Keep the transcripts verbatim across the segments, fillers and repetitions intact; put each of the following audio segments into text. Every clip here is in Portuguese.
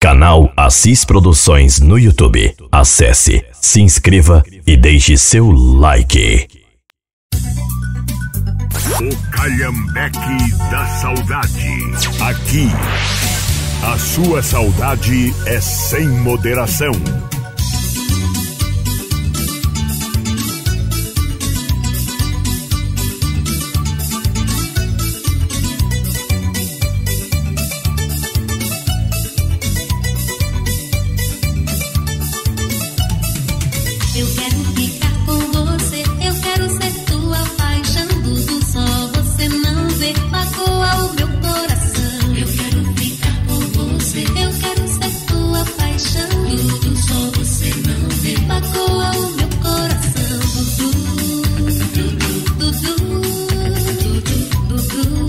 Canal Assis Produções no YouTube. Acesse, se inscreva e deixe seu like. O Calhambeque da Saudade. Aqui, a sua saudade é sem moderação. Eu quero ficar com você, eu quero ser tua paixão. Tudo só você não vê, magoa o meu coração. Eu quero ficar com você, eu quero ser tua paixão. Tudo só você não vê, magoa o meu coração. Dudu, Dudu, Dudu, Dudu,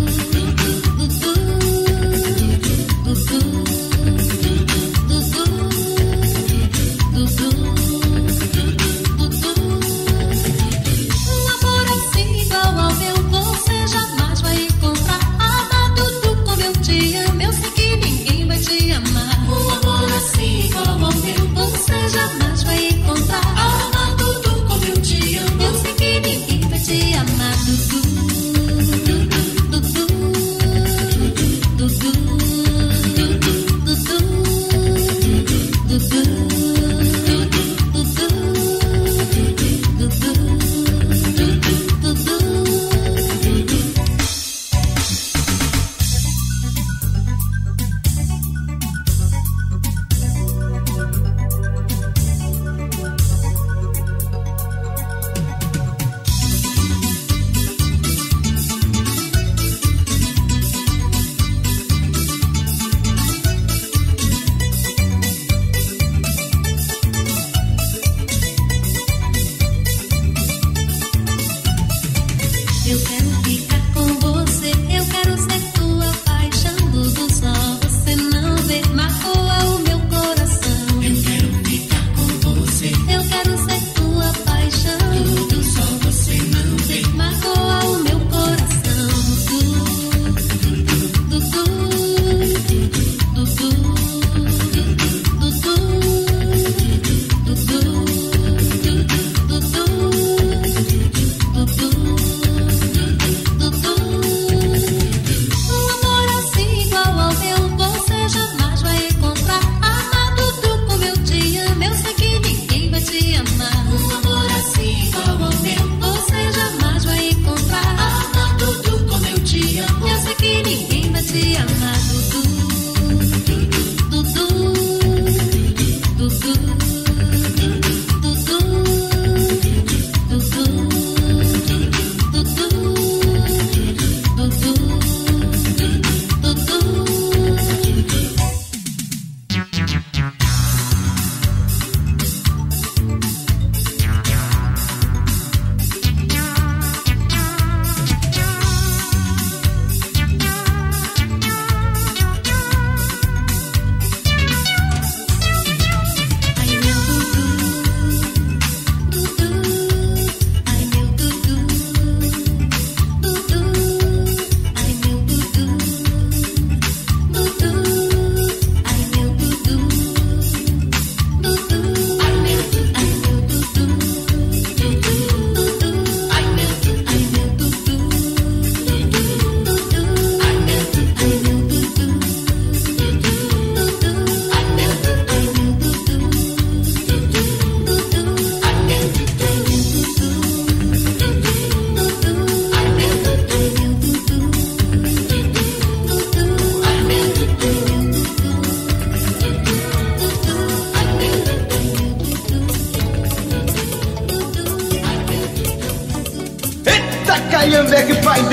Calhambeque pai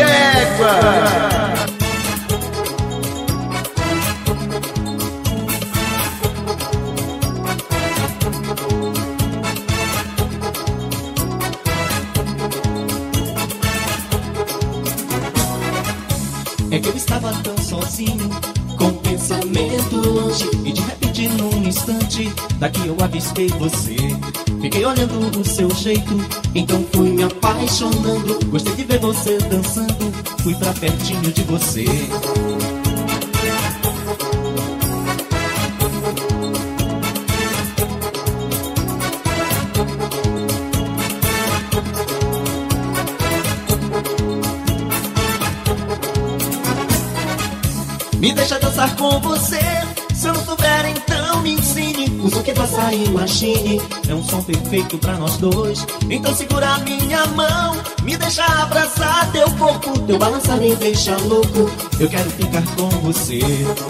d'égua. É que eu estava tão sozinho, com o pensamento longe, e de repente num instante, daqui eu avistei você. Fiquei olhando o seu jeito, então fui me apaixonando. Gostei de ver você dançando, fui pra pertinho de você. dançar com você. Se eu não souber, então me ensine. O som que do açaí machine é um som perfeito pra nós dois. Então segura a minha mão, me deixa abraçar teu corpo. Teu balançar me deixa louco, eu quero ficar com você.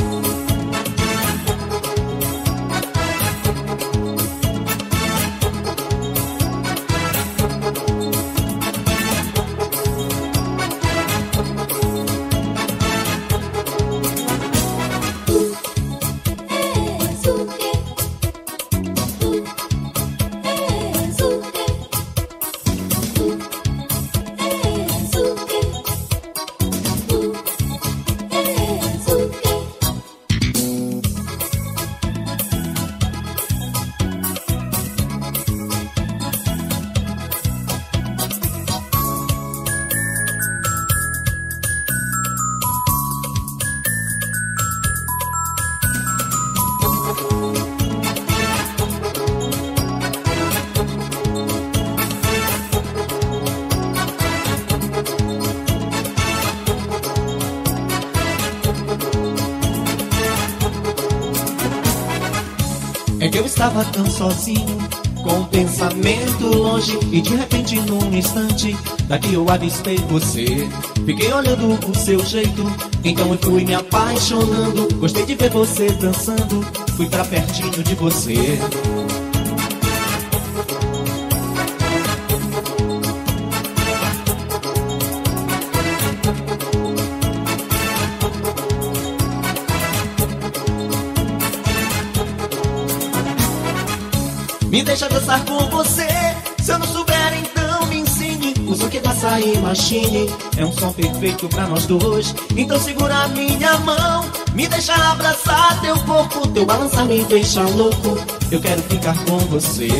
É que eu estava tão sozinho, com o pensamento longe, e de repente num instante daqui eu avistei você. Fiquei olhando o seu jeito, então eu fui me apaixonando. Gostei de ver você dançando, fui pra pertinho de você. Me deixa dançar com você. Se eu não souber, então me ensine. O som que do açaí machine é um som perfeito pra nós dois. Então segura a minha mão, me deixa abraçar teu corpo. Teu balançar me deixa louco, eu quero ficar com você.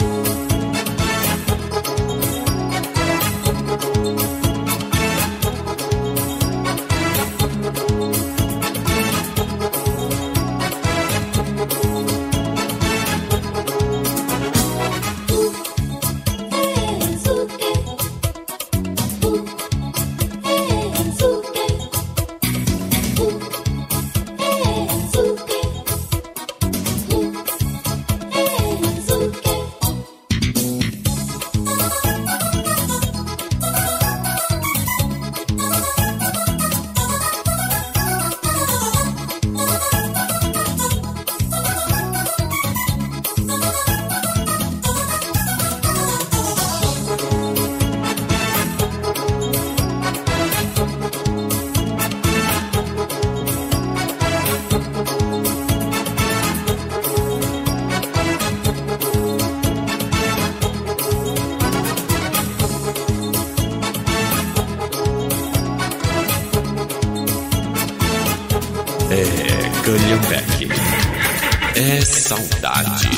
É Calhambeque. É saudade.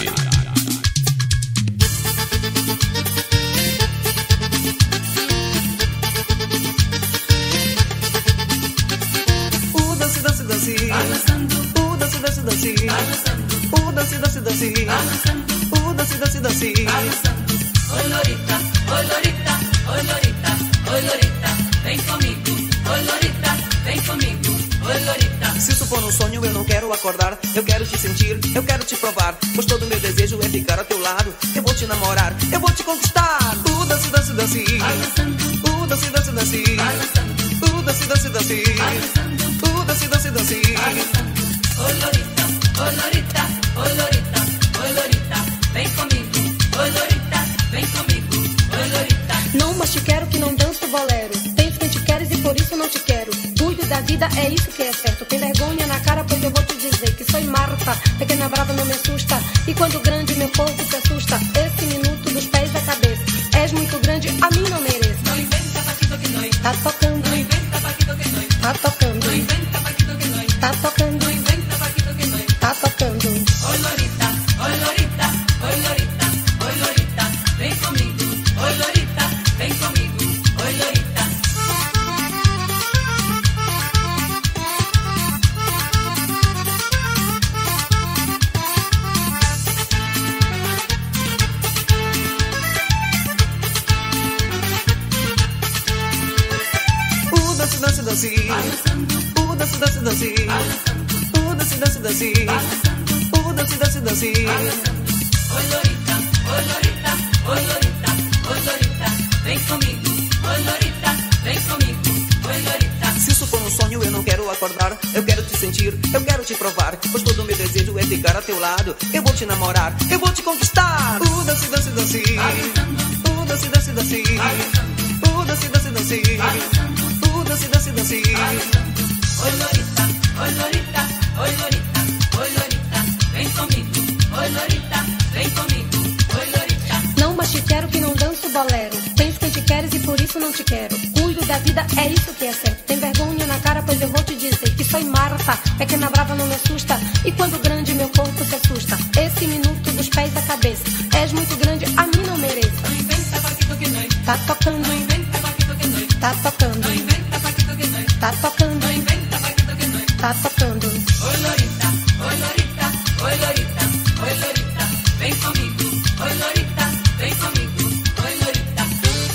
O dance, dance, dance, o dance, dance, dance, o dance, dance, dance, o dance, dance, dance. Oi, Lorita, oi, Lorita, oi, Lorita, oi, Lorita, vem comigo. Oi, Lorita, vem comigo. Oi, Lorita. Se isso for um sonho, eu não quero acordar. Eu quero te sentir, eu quero te provar. Pois todo meu desejo é ficar ao teu lado. Eu vou te namorar, eu vou te conquistar. O dance, dance, dance, o dance, dance, dance, o dance, dance, dance, o dance, dance, dance. Oi, Lorita, oi, Lorita, oi, Lorita, oi, Lorita, vem comigo. Oi, Lorita, vem comigo. Oi, Lorita. Não, mas te quero que não danço bolero. Tens quem te queres e por isso não te quero. Cuido da vida, é isso que é certo. Tem vergonha na cara, pois eu vou te dizer que sou Marta. Pequena brava não me assusta. E quando grande meu corpo se assusta. Esse minuto dos pés à cabeça. És muito grande, a mim não mereço. Não inventa paquito que noi. Tá tocando. Não inventa paquito que noi. Tá tocando. Não inventa paquito que noi. Tá tocando. Não inventa paquito que noi. Tá tocando. Oi, Lorita, oi, Lorita, oi, Lorita, oi, Lorita, vem comigo. Oi, Lorita, vem comigo. Oi, Lorita. O dance, dance, dance, o dance, dance, dance, dance, dance. Uh, dance, dance, dance. Oi, Lorita, oi, Lorita, oi, Lorita, oi, Lorita, vem comigo. Oi, Lorita, vem comigo. Oi, Lorita. Se isso for um sonho, eu não quero acordar. Eu quero te sentir, eu quero te provar. Pois todo meu desejo é ficar a teu lado. Eu vou te namorar, eu vou te conquistar. Uh, dance, dance, dance. Uh, dance, dance, dance. Uh, dance, dance, dance. Uh, dance, dance, dance. Oi, Lorita, oi, Lorita, oi, Lorita, oi, Lorita, vem comigo. Oi, Lorita, vem comigo. Oi, Lorita. Não, mas te quero que não danço bolero. Tens quem te queres e por isso não te quero. Cuido da vida, é isso que é certo. Tem vergonha na cara, pois eu vou te dizer que sou Marta, pequena brava não me assusta. E quando grande meu corpo se assusta. Esse minuto dos pés à cabeça. És muito grande, a mim não mereça. Não inventa paquito que nós. Tá tocando, Não inventa paquito que nós. tá tocando, Não inventa paquito que nós. tá tocando, Não inventa paquito que nós. tá tocando. Oi, Lorita, oi, Lorita, oi, Lorita, oi, Lorita, vem comigo. Oi, Lorita, vem comigo. Oi, Lorita.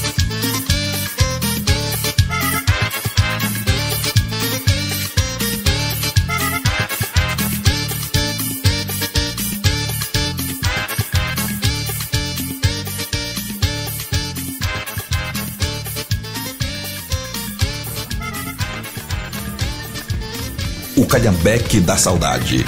O Calhambeque da Saudade.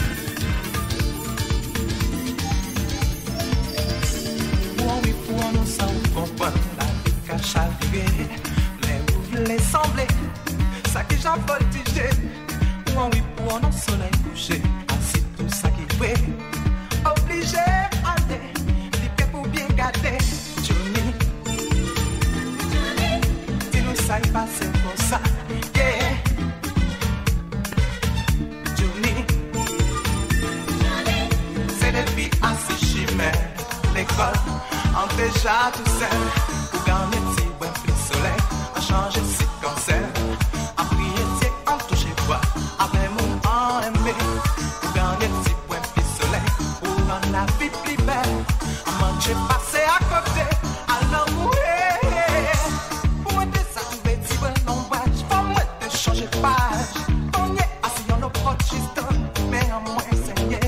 Déjà tout seul, pour gagner petit bon plus soleil, à changer si cancer, à prier c'est en toucher quoi, après mon en aimé, pour gagner petit bon plus soleil, pour rendre la vie plus belle, à manger passer à côté, à l'amour, pour moi de ça trouver petit bon l'ombrage, pour moi de changer page, on y est assis en l'opportunité, mais en moins saigné.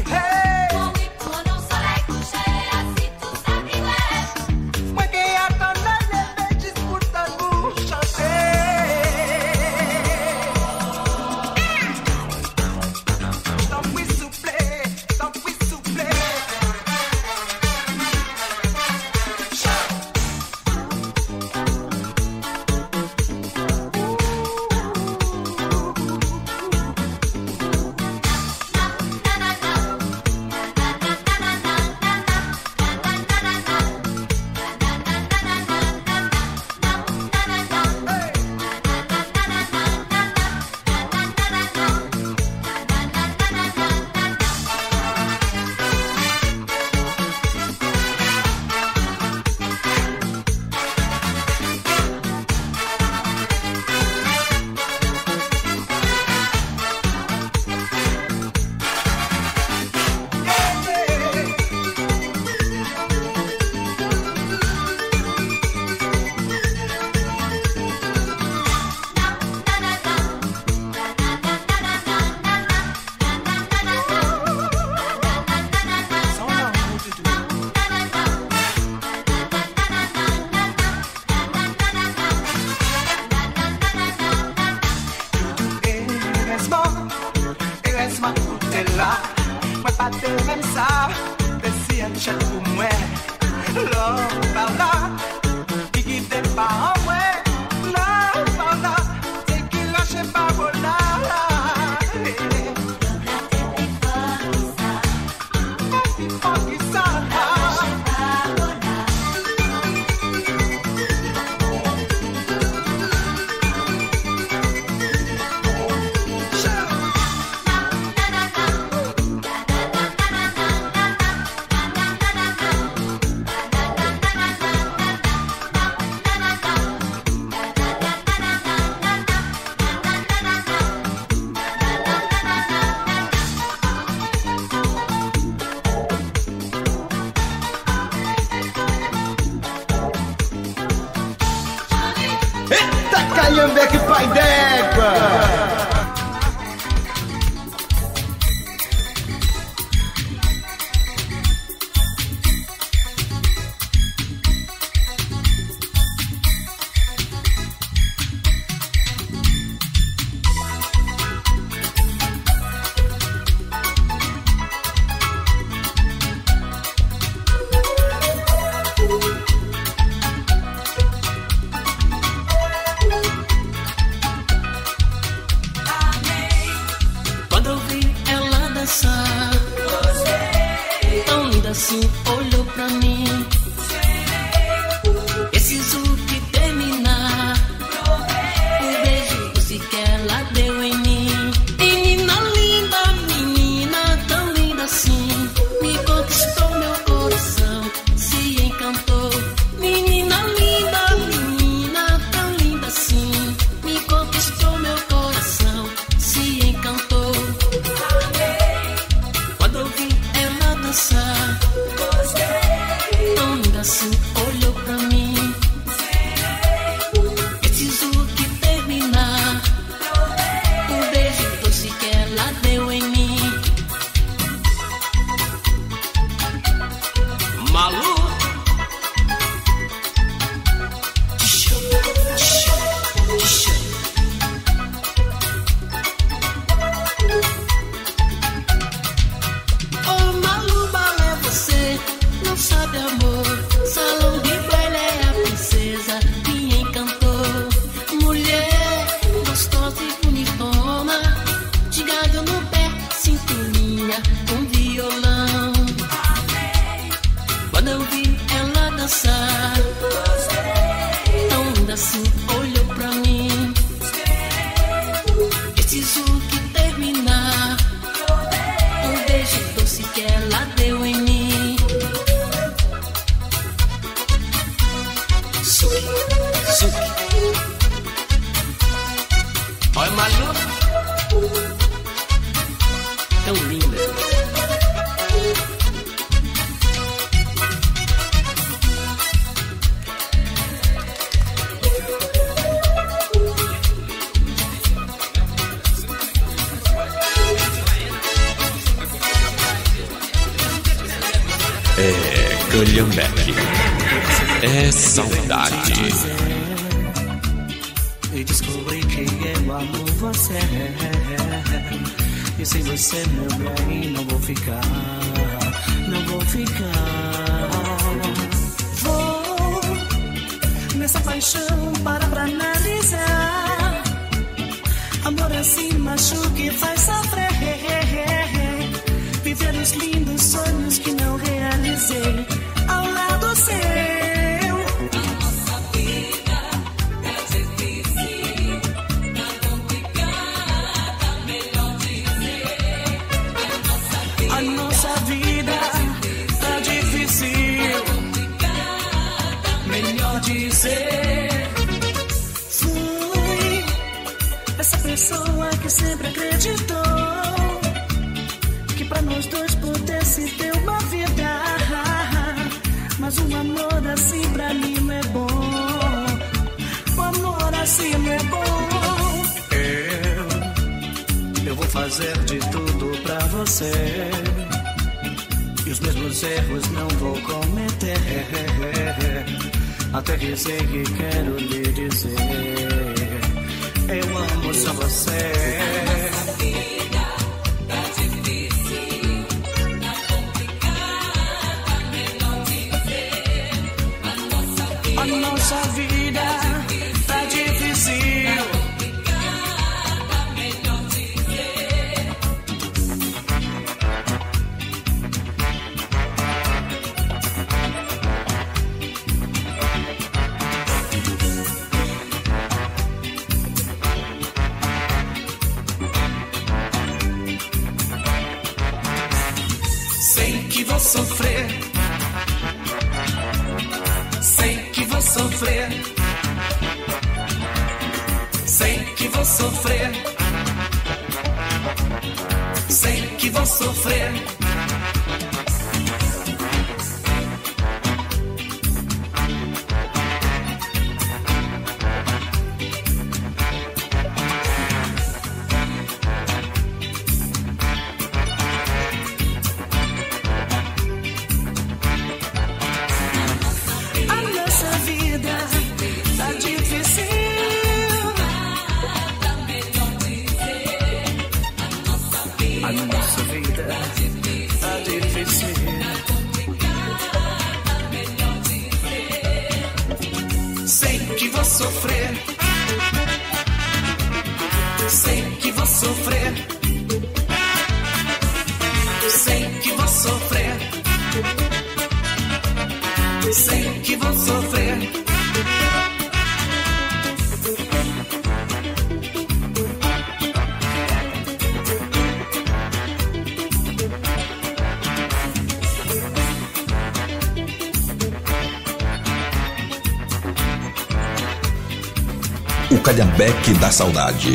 Calhambeque pai d'égua. assim olhou pra mim. Preciso que terminar. O beijo doce que ela deu em mim. Menina linda, menina tão linda assim, me conquistou meu coração, se encantou. Menina linda, menina tão linda assim, me conquistou meu coração, se encantou. Quando eu vi ela dançar, tão linda assim, olhou pra mim. Preciso que terminar. O beijo doce que ela deu em mim. Malu. Oh, Malu, balé, você não sabe, amor. Salão de baile é a princesa que encantou. Mulher gostosa e bonitona, de galho no pé, cinturinha com violão. Quando eu vi ela dançar, tão linda assim, olhou pra mim. Preciso que terminar. Um beijo doce que ela deu em mim. Suki, Suki. Olha, Malu, tão linda. É Calhambeque, é saudade. E descobri que eu amo você. E sem você, meu bem, não vou ficar. Não vou ficar. Vou nessa paixão para pra analisar. Amor assim machuca e faz sofrer. Viver os lindos sonhos que não realizei ao lado seu. A nossa vida é difícil, tá complicada, melhor dizer. A nossa vida tá difícil, tá complicada, melhor dizer. Fui essa pessoa que sempre acreditou que pra nós dois pudesse ter uma vida. Mas um amor assim pra mim não é bom. Um amor assim não é bom. Eu, eu vou fazer de tudo pra você. E os mesmos erros não vou cometer. Até dizer que quero lhe dizer, eu amo só você. A nossa vida tá difícil. Melhor dizer. Sei que vou sofrer. Sei que vou sofrer. Sei que vou sofrer. Sei que vou sofrer. Sofrer, sei que vou sofrer, sei que vou sofrer. Sei que vou sofrer. O Calhambeque da Saudade.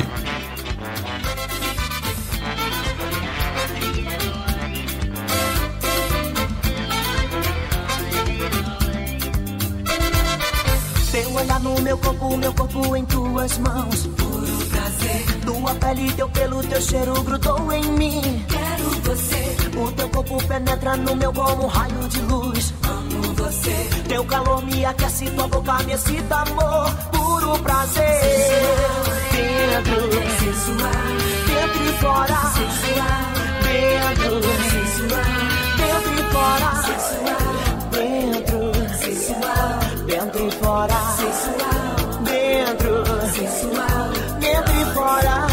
Teu olhar no meu corpo, meu corpo em tuas mãos. Puro prazer. Tua pele, teu pelo, teu cheiro grudou em mim. Quero você. O teu corpo penetra no meu como um raio de luz. Amo você. Teu calor me aquece, tua boca me excita, amor. Puro prazer. Dentro, sensual. Dentro e fora, sensual. Dentro, sensual. Dentro e fora, sensual. Dentro, sensual. Dentro e fora, sensual. Dentro, sensual. Dentro e fora.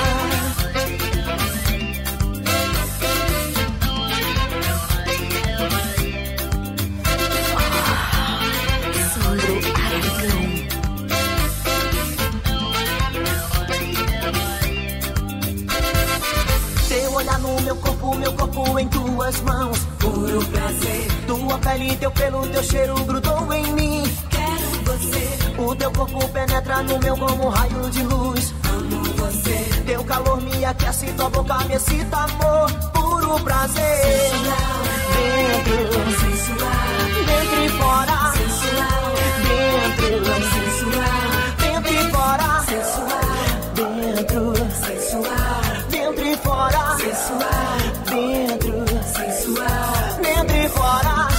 Olhar no meu corpo, meu corpo em tuas mãos. Puro prazer. Tua pele, teu pelo, teu cheiro grudou em mim. Quero você. O teu corpo penetra no meu como um raio de luz. Amo você. Teu calor me aquece, tua boca me excita, amor. Puro prazer. Sensual. Dentro, sensual. Dentro e fora, sensual. Dentro, sensual. Dentro e fora, sensual. Dentro, sensual. Dentro e fora, sensual. Dentro, sensual. Dentro e fora.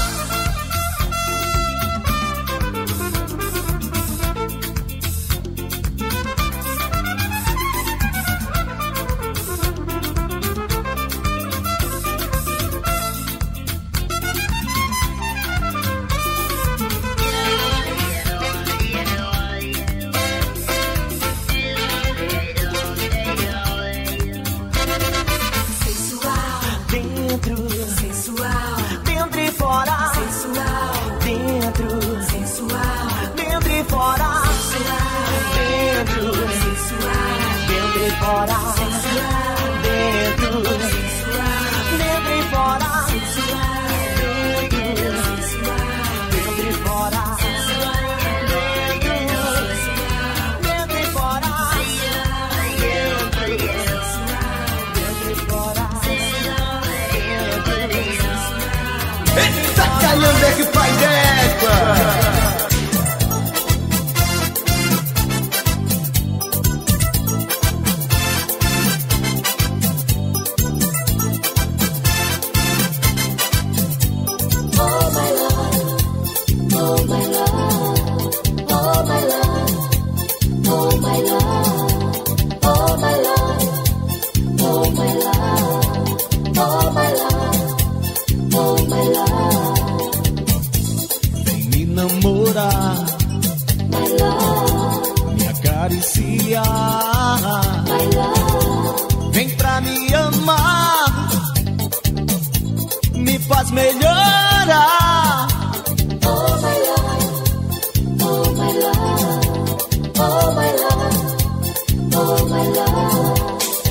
Fora, sensual, dentro, sensual, dentro e fora, sensual, dentro, sensual, dentro e fora, sensual, dentro, sensual, dentro e fora, dentro, sensual, dentro e fora, sensual, dentro, sensual. Eita, Calhambeque pai d'égua! Me acariciar, vem pra me amar, me faz melhorar. Oh my love, oh my love, oh my love, oh my love.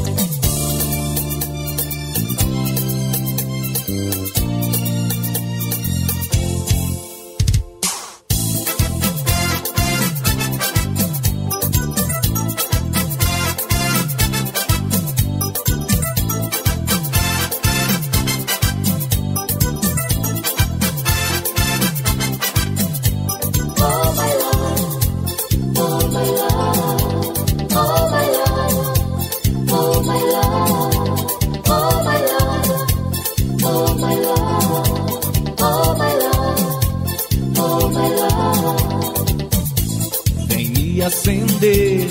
Acender,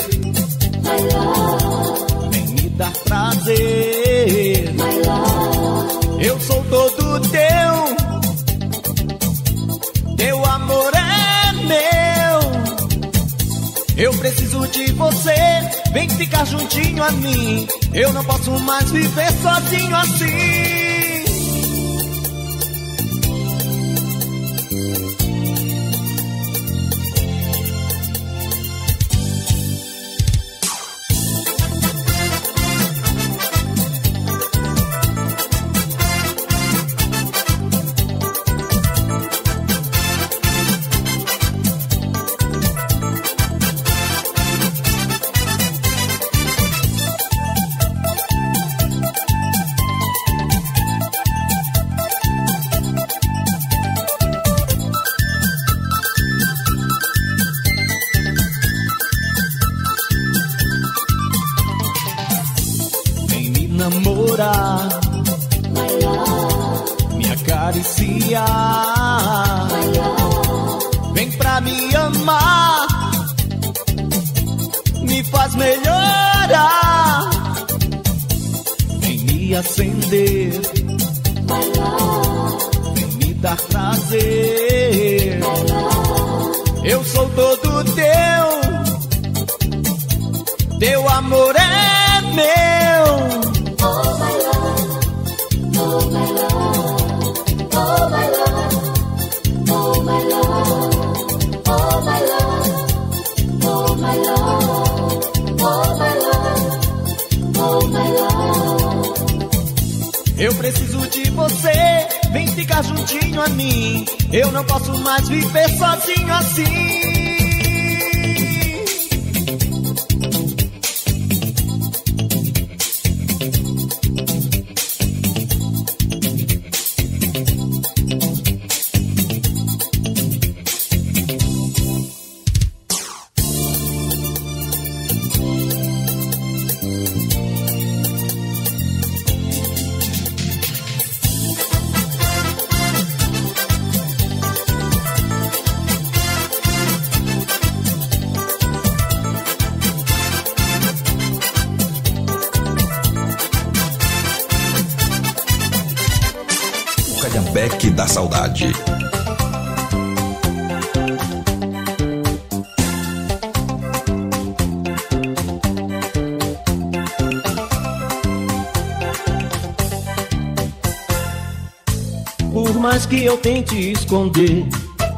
vem me dar prazer. Eu sou todo teu, teu amor é meu. Eu preciso de você, vem ficar juntinho a mim. Eu não posso mais viver sozinho assim. acaricia. Vem pra me amar, me faz melhorar, vem me acender, vem me dar prazer. Eu sou todo teu, teu amor é meu. Oh my love, oh my love, oh my love, oh my love, oh my love, oh my love, oh my love, oh my love. Eu preciso de você, vem ficar juntinho a mim. Eu não posso mais viver sozinho assim. Calhambeque da Saudade. Por mais que eu tente esconder,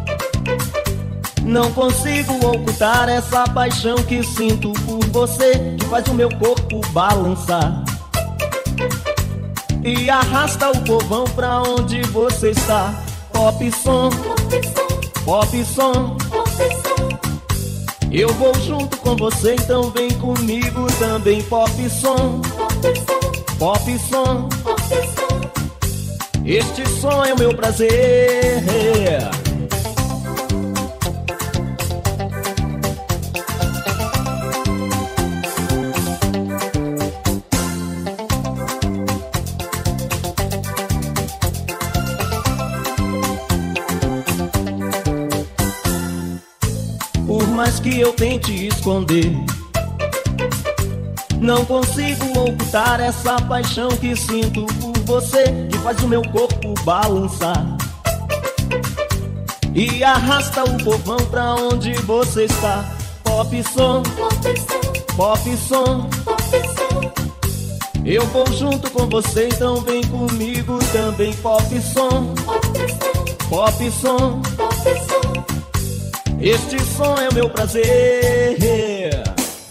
não consigo ocultar essa paixão que sinto por você, que faz o meu corpo balançar e arrasta o povão pra onde você está. Pop som, pop som, eu vou junto com você, então vem comigo também. Pop som, pop som, este som é o meu prazer. Por mais que eu tente esconder, não consigo ocultar essa paixão que sinto por você, que faz o meu corpo balançar e arrasta o povão pra onde você está. Pop som, pop som, eu vou junto com você, então vem comigo também. Pop som, pop som, este som é o meu prazer.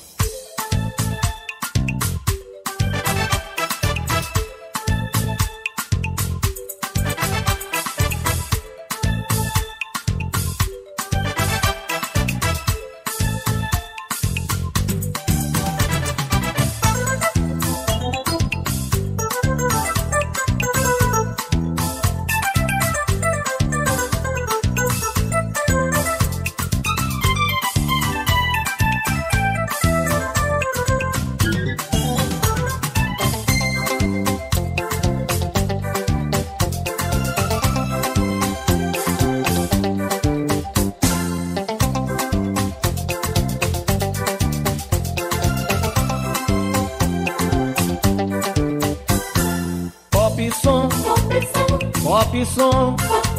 Pop som,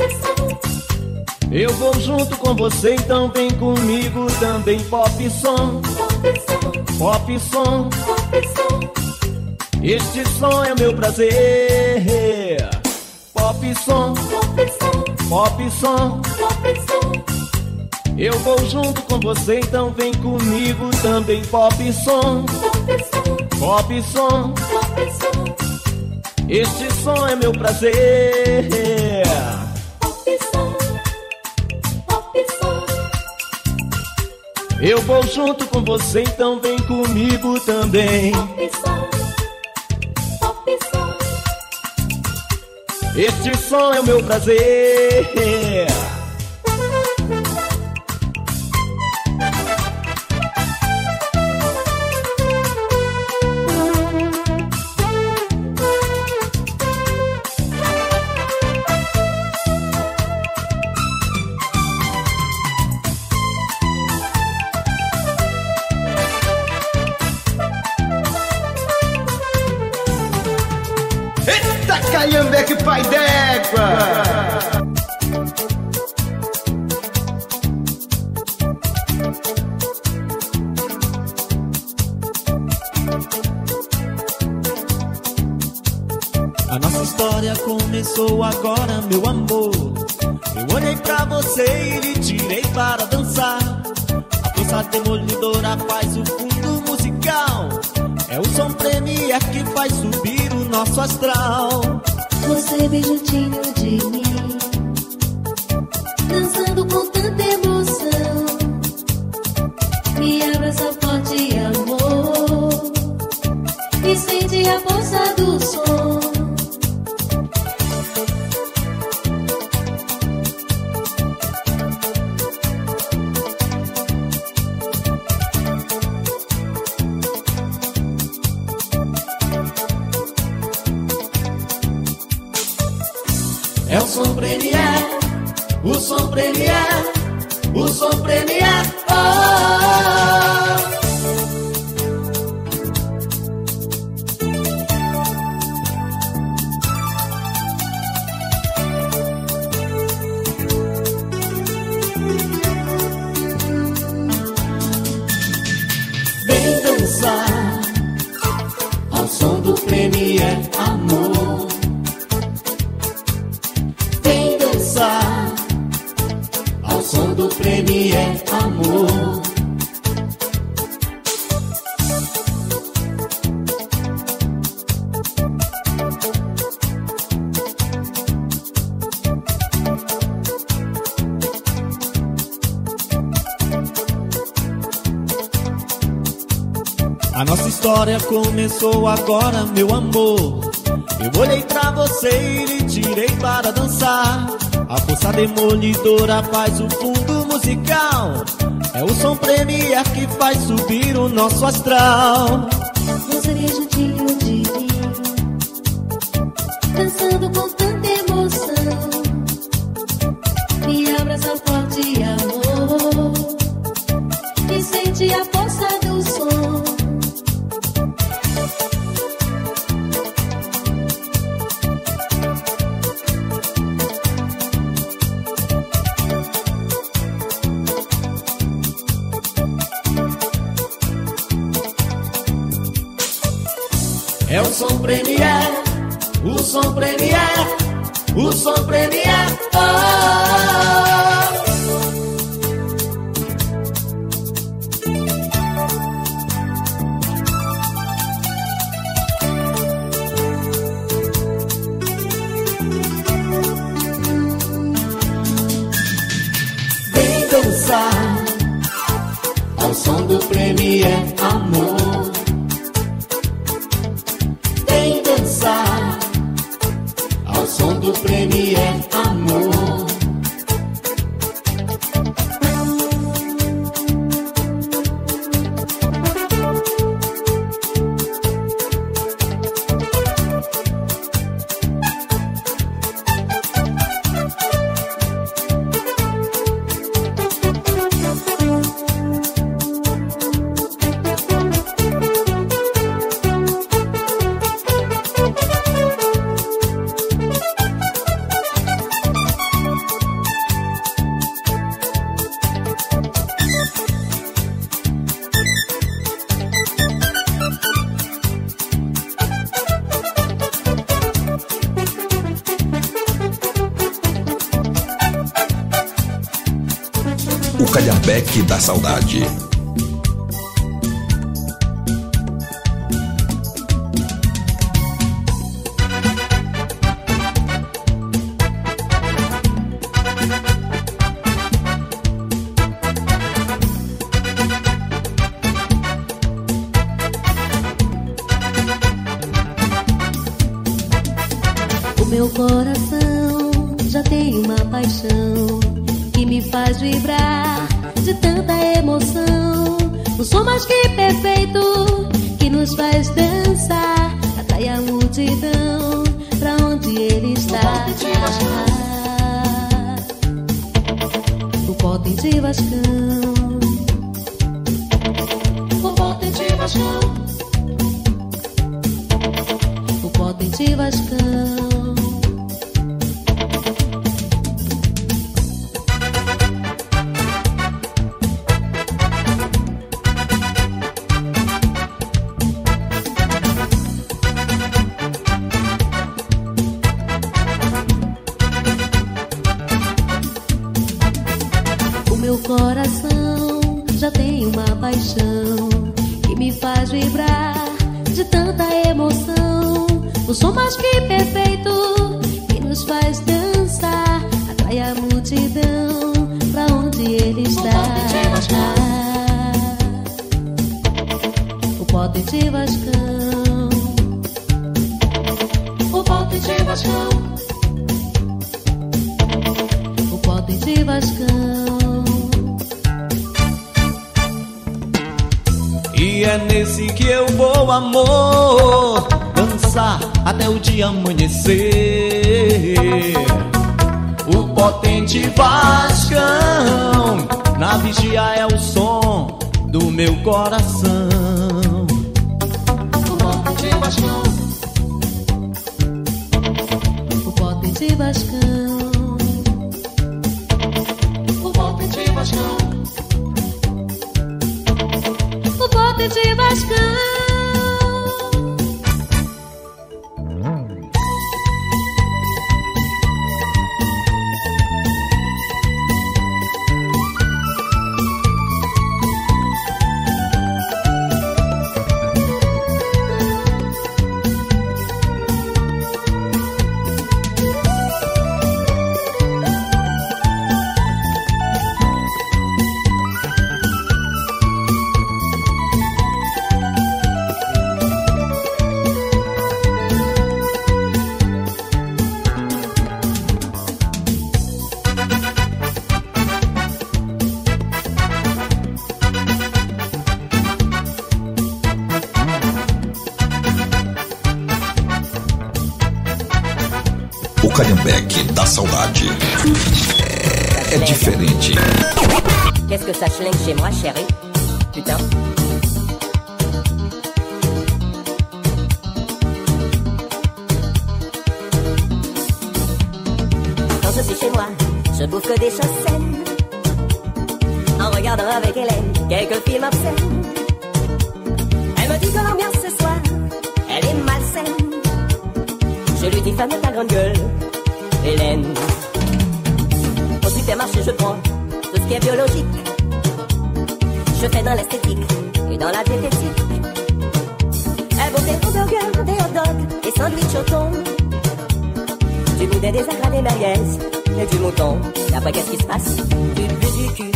eu vou junto com você, então vem comigo também. Pop som, pop som, este som é o meu prazer. Pop som, pop som, eu vou junto com você, então vem comigo também. Pop som, pop som, este som é meu prazer. Pop som, pop som, eu vou junto com você, então vem comigo também. Pop som, pop som, este som é o meu prazer. começou agora, meu amor. Eu olhei pra você e lhe tirei para dançar. A força demolidora faz o fundo musical. É o som premier que faz subir o nosso astral. Você bem juntinho de mim, dançando com tanta emoção. Me abraça forte, amor, e sente a força do som. É o som premier, o som premier, o som premier. Oh! Vem dançar ao som do premier, amor. Ao som do premier, amor. A nossa história começou agora, meu amor. Eu olhei pra você e lhe tirei para dançar. A força demolidora faz o fundo musical. É o som premier que faz subir o nosso astral. Você bem juntinho de mim, dançando com tanta emoção. Me abraça forte, amor, e sente a força do som. É o som premier, o som premier, o som premier. Oh! Vem dançar ao som do premier, amor. Ao som do premier, amor. O Calhambeque da Saudade. O meu coração já tem uma paixão que me faz vibrar de tanta emoção. O som mais que perfeito que nos faz dançar, atrai a multidão pra onde ele está. O potente Vascão, o potente Vascão, o potente Vascão. paixão que me faz vibrar de tanta emoção. O som mais que perfeito que nos faz dançar, atrai a multidão pra onde ele está. O potente Vascão, o potente Vascão, o potente Vascão. E é nesse que eu vou, amor, dançar até o dia amanhecer. O potente Vascão, na vigia é o som do meu coração. O potente Vascão, o potente Vascão, o potente Vascão, o potente Vascão. O Calhambeque da saudade é, é diferente. Qu'est-ce que ça schlingue chez moi, chérie? Putain. Quand je suis chez moi, je bouffe que des choses saines, en regardant avec Hélène quelques films obscènes. Elle me dit que l'ambiance ce soir, elle est malsaine. Je lui dis ferme ta grande gueule, Hélène. Au supermarché je prends tout ce qui est biologique. Je fais dans l'esthétique et dans la diététique. Elle vaut des hamburgers, des hot dogs, des sandwichs au thon, du boudin, des agras, des merguez et du mouton. Et après qu'est-ce qui se passe? Du plus du cul.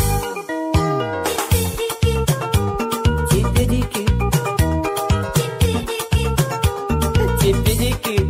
Du plus du cul. Du plus du cul.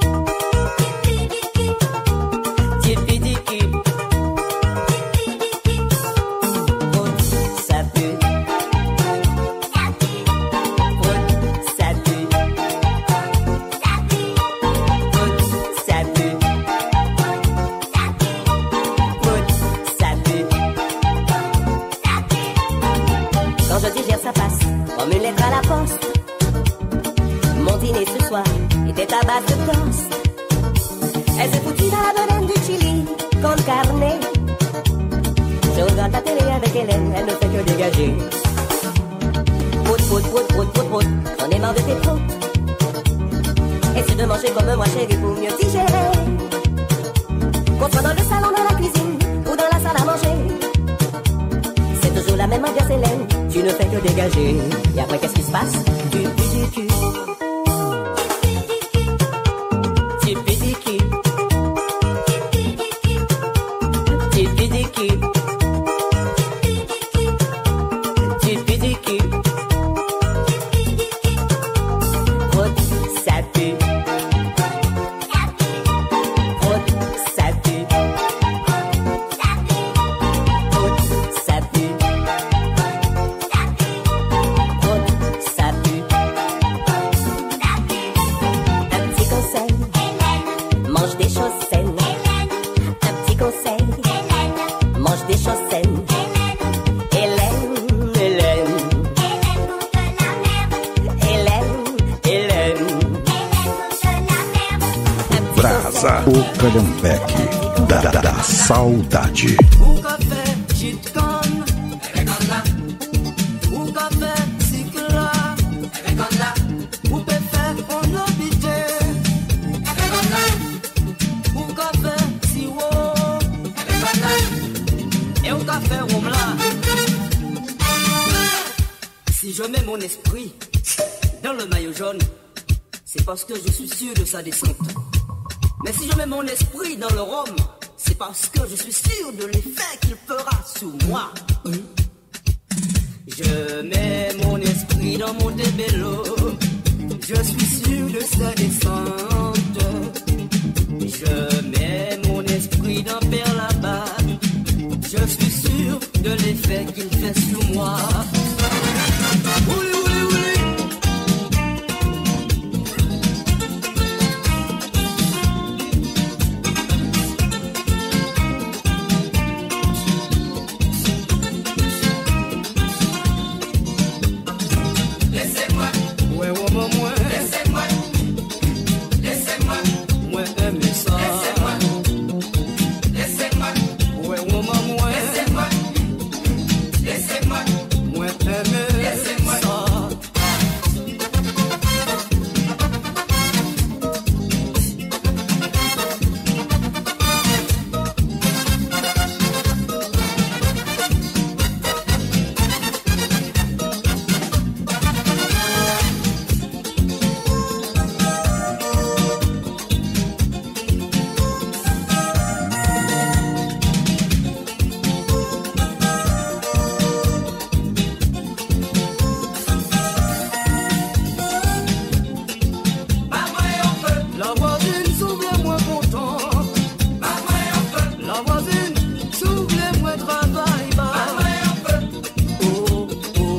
était à base de toast. Elle s'est foutue dans la bedaine du chili, con carne. Je regarde la télé avec Hélène, elle ne fait que dégager. Prout, prout, prout, prout, prout, prout, j'en ai marre de tes proutes. Essaie de manger comme moi, chérie, pour mieux digérer. Qu'on soit dans le salon, dans la cuisine, ou dans la salle à manger, c'est toujours la même ambiance, Hélène, tu ne fais que dégager. Et après, qu'est-ce qui se passe? Tu pues du cul. Tu pues du cul. Tu pues du cul. Tu pues du cul. Prout, ça pue. Prout, ça pue. Prout, ça pue. Prout, ça pue. Un petit conseil, mange des choses saines. Un petit conseil, mange des choses saines. Hélène, Hélène. Hélène, Hélène. Brasa, o Calhambeque da, da, da saudade. O café chitcon, o café cicla, o café on obité, o café siwo, e o café romla. Si je mets mon esprit dans le maillot jaune, c'est parce que je suis sûr de sa descente. Mais si je mets mon esprit dans le rhum, c'est parce que je suis sûr de l'effet qu'il fera sous moi. Je mets mon esprit dans mon débello, je suis sûr de sa descente. Je mets mon esprit dans Perlaba, je suis sûr de l'effet qu'il fait sous moi. Oui, oui, oui. Laissez-moi, ouais, ouais, moi, moi. Laissez-moi, laissez-moi, moi aimer ça. Laissez-moi, laissez-moi, ouais, ouais, moi, moi. Laissez-moi, laissez-moi, moi aimer laissez-moi ça. La voisine s'ouvre-moi content. La voisine s'ouvre-moi travail bas. Oh, oh.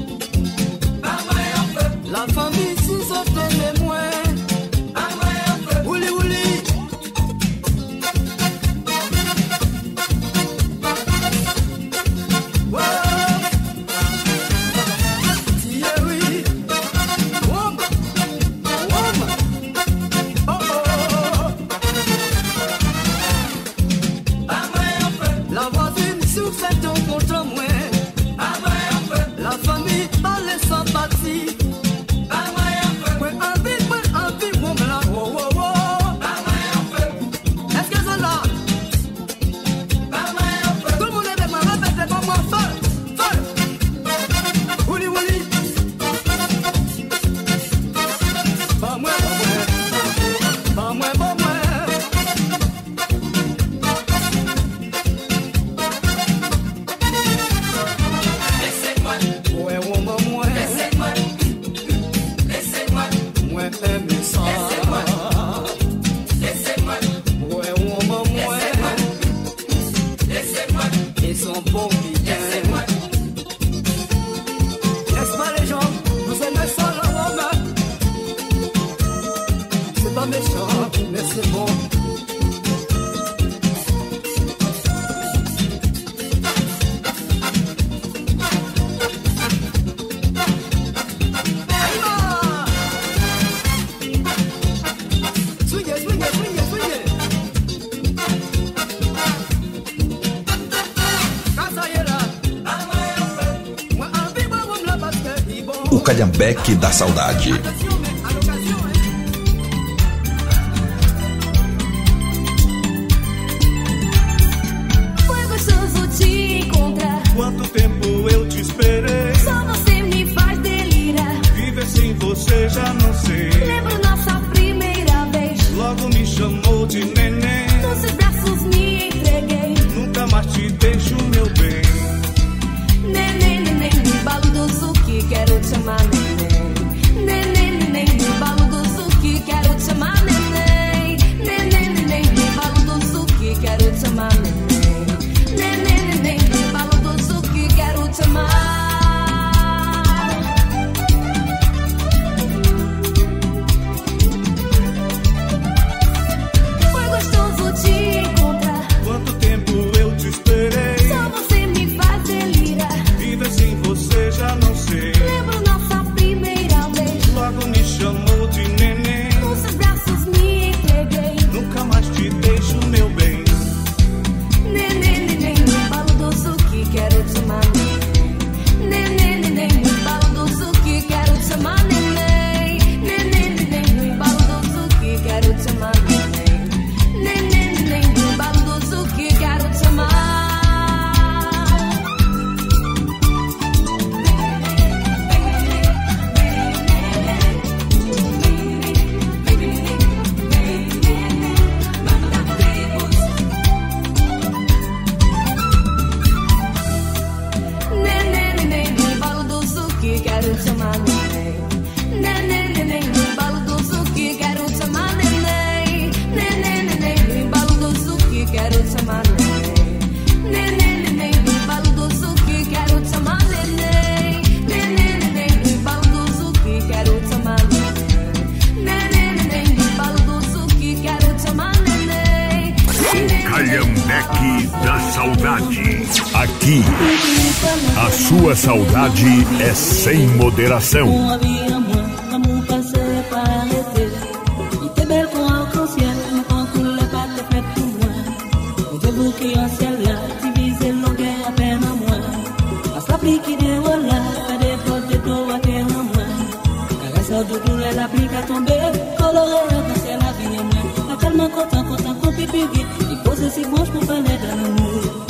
La famille si ça t'aime moins. Ouli, ouli. Ouais. Thierry. Wom. Wom. La voisine sous fait ton contre moi. La famille pas les sympathies. Ouais, envie, ouais, envie, moi, là, oh, oh, oh. Est-ce que c'est là? Tout le monde est de ma répète, c'est pas moi, feu, feu. Ouli, ouli. Pas moi, pas moi. Pas moi, pas moi. laissez-moi, Ouais, ouais, moi, moi. laissez-moi, laissez-moi, Moi, aimer ça. laissez-moi, Ouais, ouais, moi, moi. laissez-moi, Ils sont bons, bien. laissez-moi, N'est-ce pas les gens? Vous aimez ça, la Rome? C'est pas méchant, mais c'est bon. Aïe-ma! Swingez, swingez, swingez, swingez. Quand ça y est là. Moi, envie, moi, vamos lá, parce que ils vont. O Calhambeque da Saudade. Foi gostoso te encontrar. Quanto tempo eu te esperei. Só você me faz delirar. Viver sem você já não sei. Lembro nossa primeira vez. Logo me chamou de neném. Nos seus braços me entreguei. Nunca mais te deixo, meu bem. Neném, neném, me balo do que quero te amar, neném. Neném, Calhambeque da Saudade. Aqui, a sua saudade é sem moderação. La plica tomber, colorée, c'est la vie en moi. La calme, content, content, qu'on peut piguer. Il pose si bon, je peux pas l'aider dans l'amour.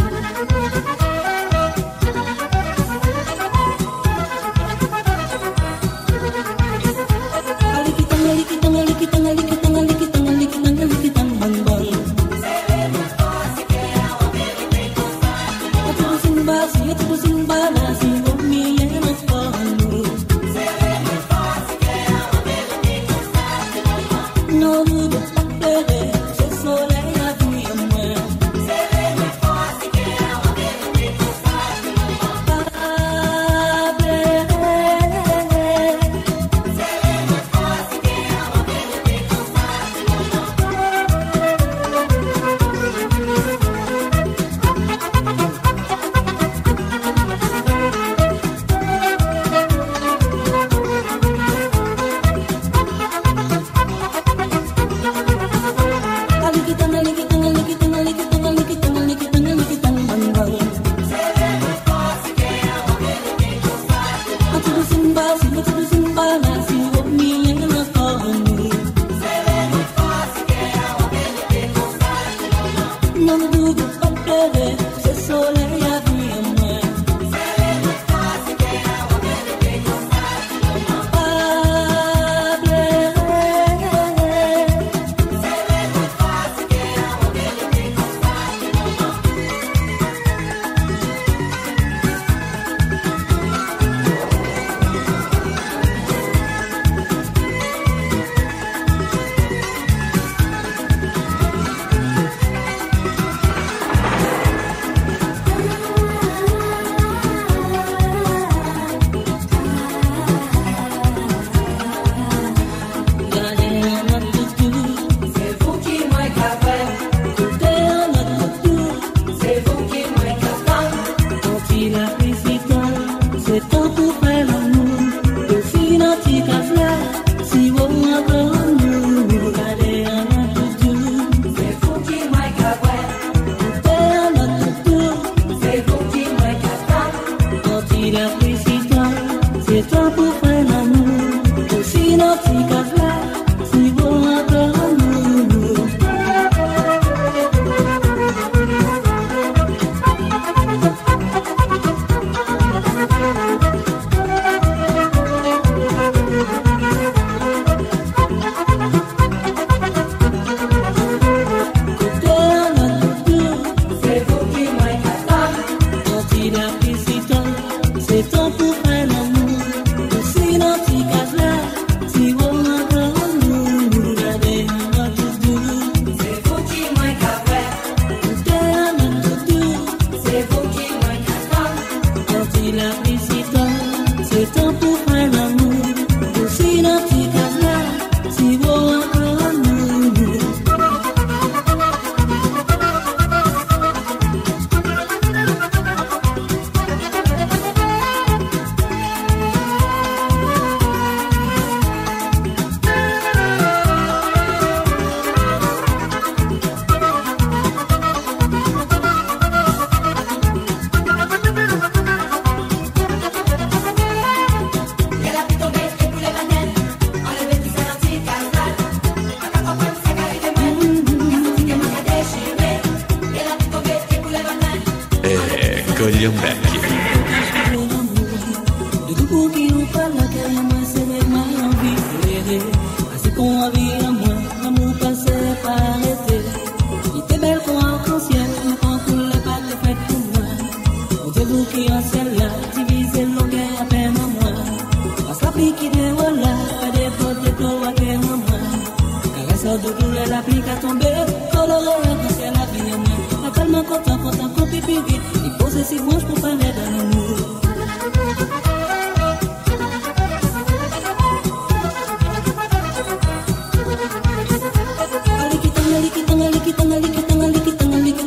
Tanga liki tanga liki tanga liki tanga liki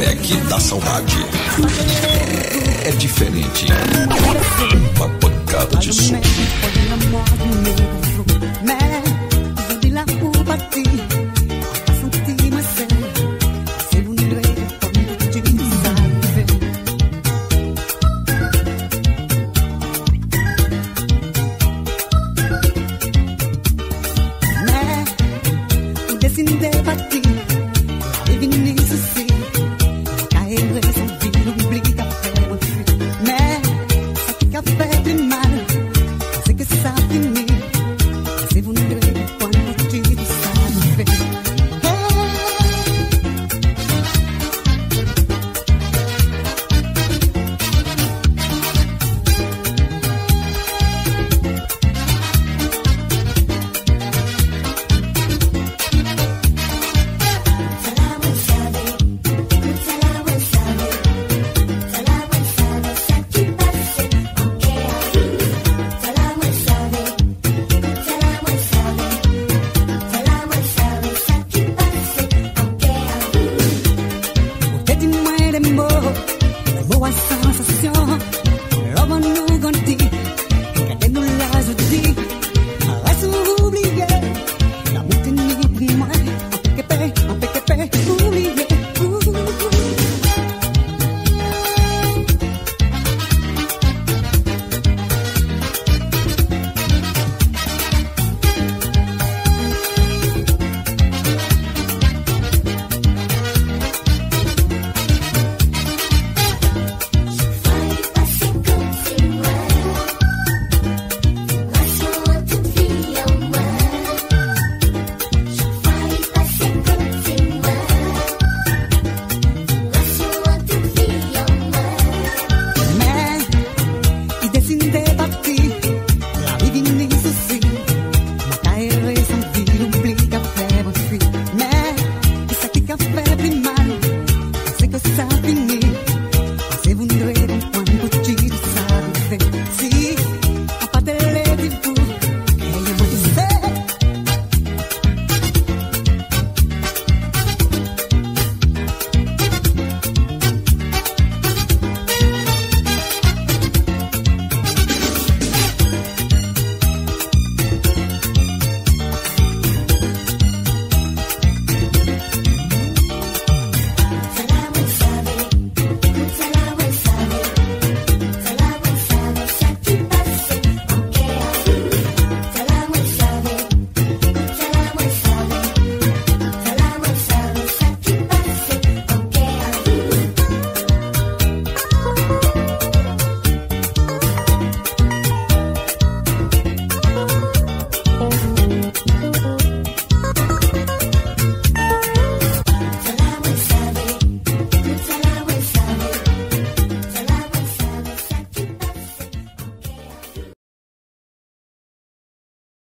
Beck da saudade. É, é diferente. Uma pancada de som. Descendente